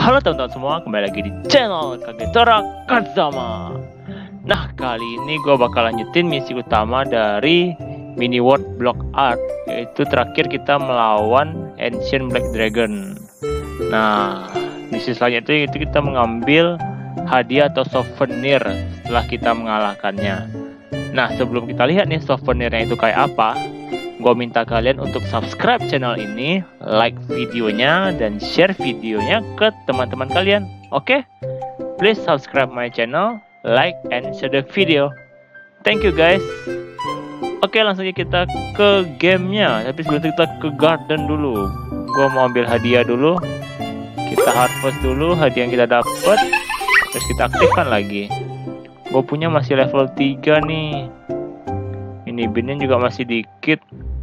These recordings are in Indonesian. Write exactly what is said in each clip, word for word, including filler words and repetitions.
Halo teman-teman semua, kembali lagi di channel Kagetora Kazama. Nah, kali ini gue bakal lanjutin misi utama dari mini world block art, yaitu terakhir kita melawan Ancient Black Dragon. Nah, misi selanjutnya itu kita mengambil hadiah atau souvenir setelah kita mengalahkannya. Nah, sebelum kita lihat nih souvenirnya itu kayak apa, gue minta kalian untuk subscribe channel ini, like videonya, dan share videonya ke teman-teman kalian. Oke? Okay? Please subscribe my channel, like, and share the video. Thank you guys. Oke, okay, langsung aja kita ke gamenya. Tapi sebelum itu kita ke garden dulu. Gue mau ambil hadiah dulu. Kita harvest dulu hadiah yang kita dapat. Terus kita aktifkan lagi. Gue punya masih level tiga nih. Ini binnya juga masih dikit.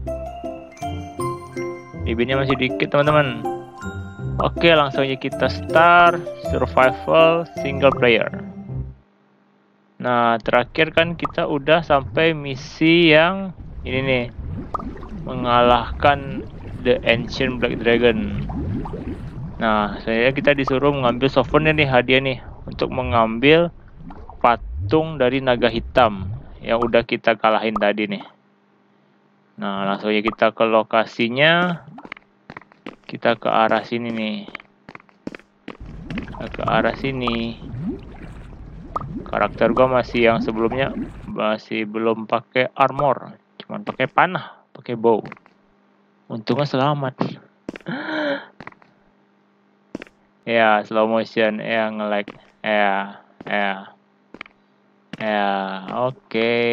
Ibinnya masih dikit teman-teman. Oke, langsung aja kita start survival single player. Nah, terakhir kan kita udah sampai misi yang ini nih, mengalahkan the Ancient Black Dragon. Nah, saya kita disuruh mengambil souvenir nih, hadiah nih, untuk mengambil patung dari naga hitam yang udah kita kalahin tadi nih. Nah, langsung aja kita ke lokasinya. Kita ke arah sini nih. Kita ke arah sini. Karakter gua masih yang sebelumnya, masih belum pakai armor, cuman pakai panah, pakai bow. Untungnya selamat. Ya, slow motion, ya nge-lag. Ya, ya. Ya, oke. Okay.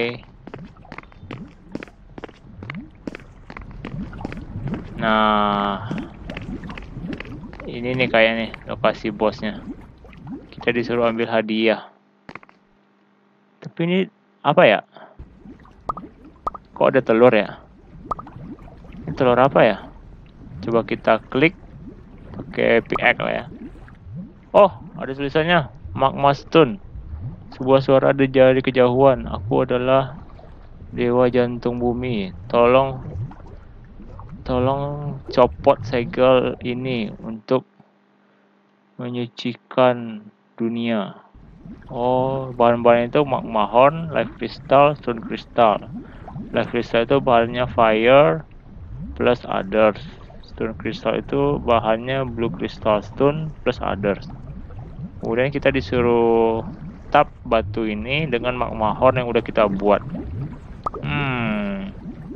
Nah, ini nih kayaknya lokasi bosnya. Kita disuruh ambil hadiah. Tapi ini apa ya? Kok ada telur ya? Ini telur apa ya? Coba kita klik pakai pickaxe lah ya. Oh, ada tulisannya Magma Stone. Sebuah suara ada dari kejauhan. Aku adalah dewa jantung bumi. Tolong Tolong copot segel ini untuk menyucikan dunia. Oh, bahan-bahan itu magma horn, life crystal, stone crystal. Life crystal itu bahannya fire plus others. Stone crystal itu bahannya blue crystal stone plus others. Kemudian kita disuruh tap batu ini dengan magma horn yang udah kita buat. Hmm.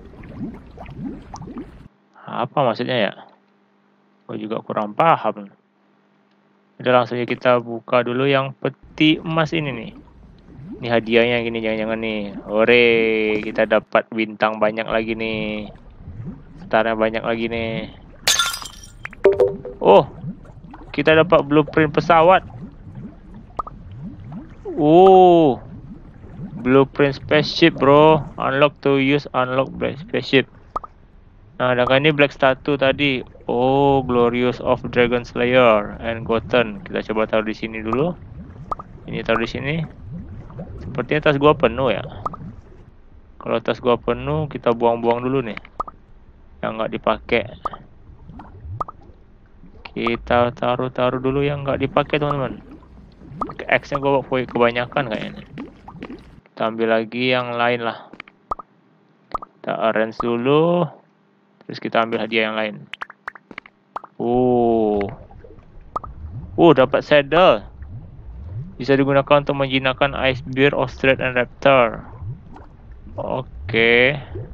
Apa maksudnya ya? Gue juga kurang paham. Udah langsung aja kita buka dulu yang peti emas ini nih. Ini hadiahnya gini, jangan-jangan nih. Hore, kita dapat bintang banyak lagi nih. Starnya banyak lagi nih. Oh, kita dapat blueprint pesawat. Oh, blueprint spaceship bro. Unlock to use unlock spaceship. Nah, dengan ini black statue tadi. Oh, Glorious of Dragon Slayer and Goten. Kita coba taruh di sini dulu. Ini taruh di sini. Sepertinya tas gua penuh ya. Kalau tas gua penuh, kita buang-buang dulu nih. Yang nggak dipakai. Kita taruh-taruh dulu yang nggak dipakai, teman-teman. X-nya gua kebanyakan kayaknya. Kita ambil lagi yang lain lah. Kita arrange dulu. Terus kita ambil hadiah yang lain. Oh, uh, dapat saddle. Bisa digunakan untuk menjinakkan ice bear, ostrich, and raptor. Oke. Okay.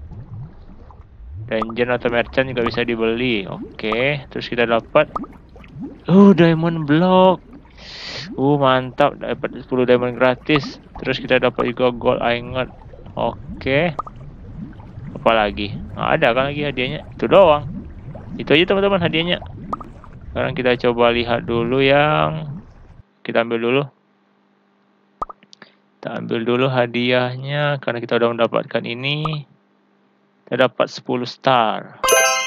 Dungeon atau merchant juga bisa dibeli. Oke. Okay. Terus kita dapat, uh, diamond block. Uh, mantap. Dapat sepuluh diamond gratis. Terus kita dapat juga gold ingot. Oke. Okay. Apalagi nah, ada kan lagi hadiahnya, itu doang, itu aja teman-teman hadiahnya. Sekarang kita coba lihat dulu yang kita ambil dulu, kita ambil dulu hadiahnya karena kita udah mendapatkan ini. Kita dapat sepuluh star.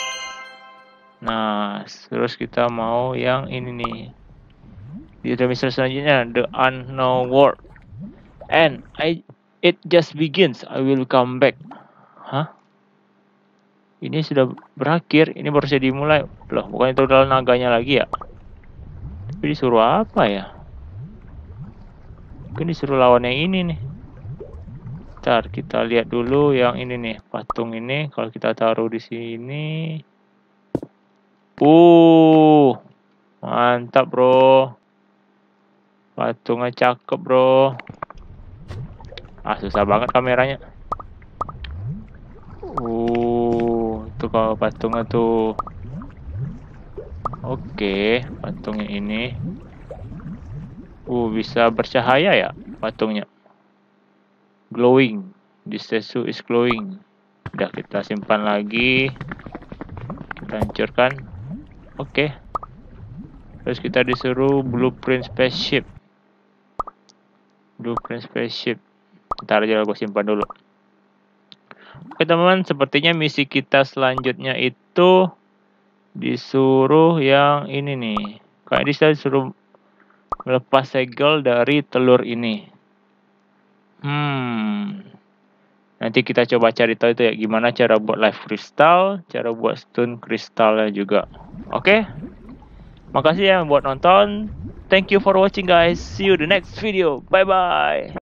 Nah, terus kita mau yang ini nih, di misi selanjutnya, the unknown world, and I it just begins, I will come back. Hah? Ini sudah berakhir, ini baru saja dimulai. Loh, bukan itu adalah naganya lagi ya? Tapi disuruh apa ya? Mungkin disuruh lawan yang ini nih. Ntar kita lihat dulu yang ini nih, patung ini. Kalau kita taruh di sini, uh, mantap bro. Patungnya cakep bro. Ah, susah banget kameranya. Uh, tuh kalau patungnya tuh. Oke, patungnya ini. Uh, bisa bercahaya ya patungnya. Glowing. This statue is glowing. Udah, kita simpan lagi. Kita hancurkan. Oke. Terus kita disuruh blueprint spaceship. Blueprint spaceship. Ntar aja gue simpan dulu. Oke teman-teman, sepertinya misi kita selanjutnya itu disuruh yang ini nih. Kayak bisa disuruh melepas segel dari telur ini. Hmm. Nanti kita coba cari tahu itu ya, gimana cara buat live crystal, cara buat stone kristalnya juga. Oke. Makasih ya buat nonton. Thank you for watching guys. See you the next video. Bye bye.